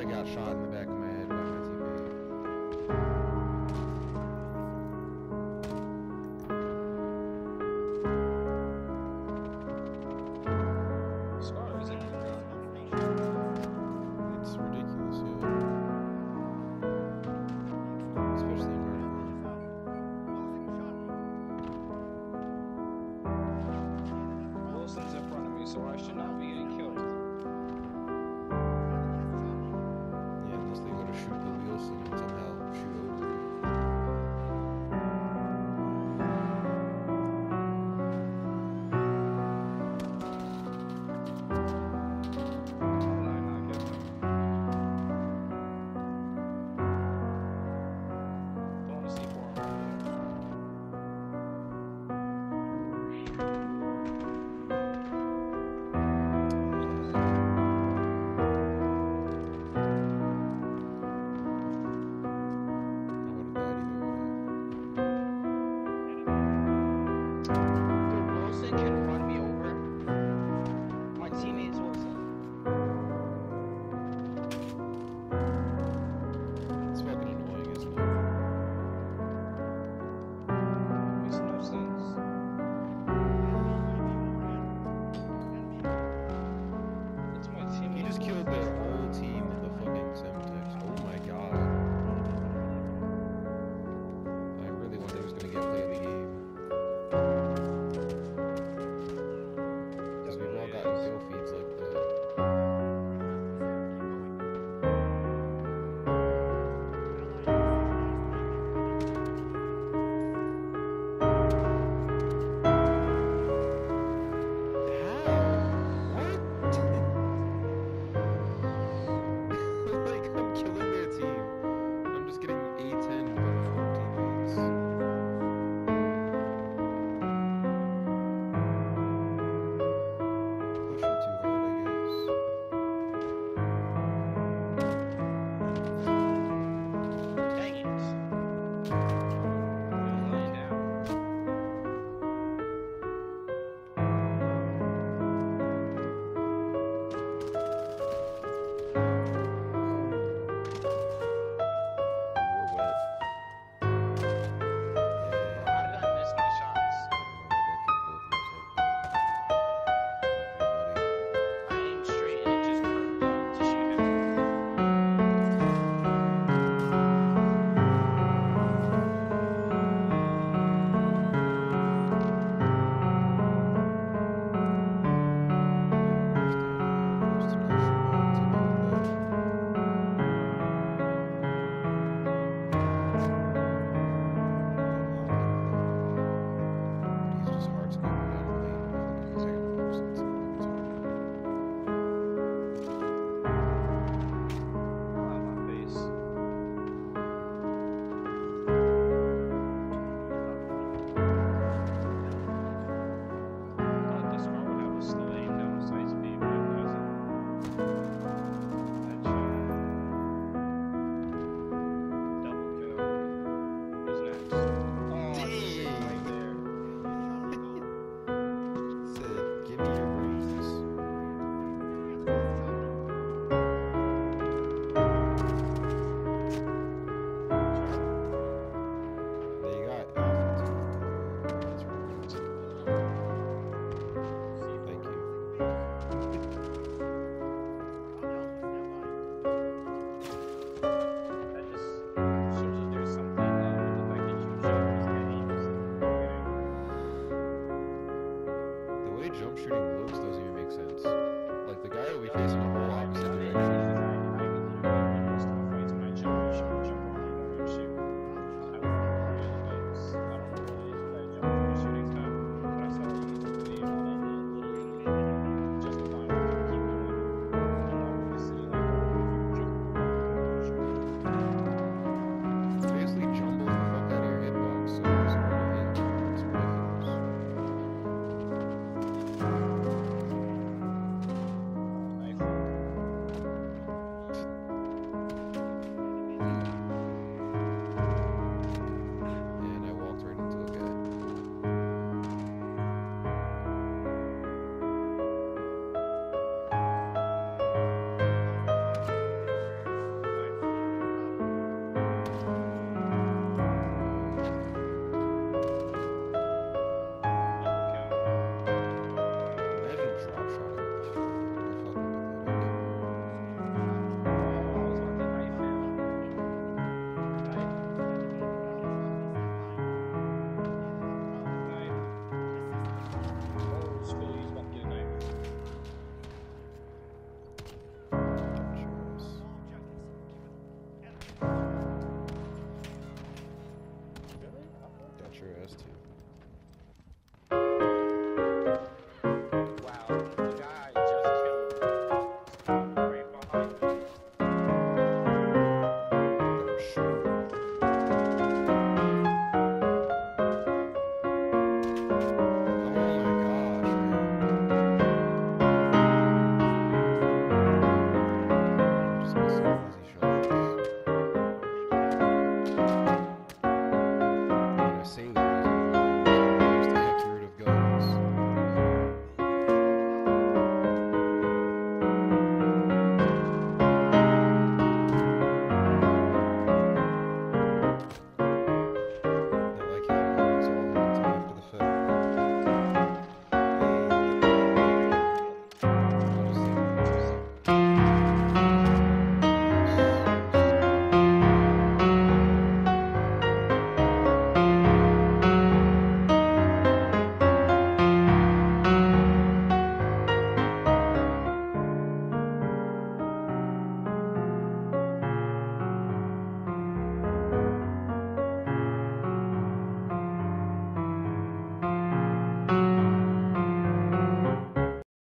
got shot in the back of my head by my teammate. Scar, is it? It's ridiculous, yeah. Especially in Wilson's in front of me, so I should not be getting killed. yeah, unless they go to shoot the Wilson and somehow shoot over it. How did I not get them? Don't want to see for him. I would have died either way. Dude, Wilson can run me over. My teammate is Wilson. It's fucking annoying, isn't it? Makes no sense. It's my team. He just killed their whole team with the fucking Semtex. Oh my god. I really wonder who's gonna get play of the game. Because we've all gotten kill feeds like that. Like, I'm killing their team. I'm just getting A10 by my own teammates. Pushing too hard, I guess. Dang it. Laying down. We're wet. Bro, how did I miss my shots? I aimed straight and it just curved up to shoot him. He's just hard scoping out a lane with fucking second person. It's hard. On my face. I thought this car would have a slow aim down the side speed, but it doesn't. Headshot. Double kill. Who's next? Oh, Dang. right there. Said, give me your brains. They got Alpha 2. That's right. Thank you. That just shows that there's something with the fact that you chose that aims. The way jump shooting looks doesn't even make sense. Like, the guy will be facing the whole opposite direction. It basically jumbles the fuck out of your hitbox, so it's ridiculous. Nice. Bye.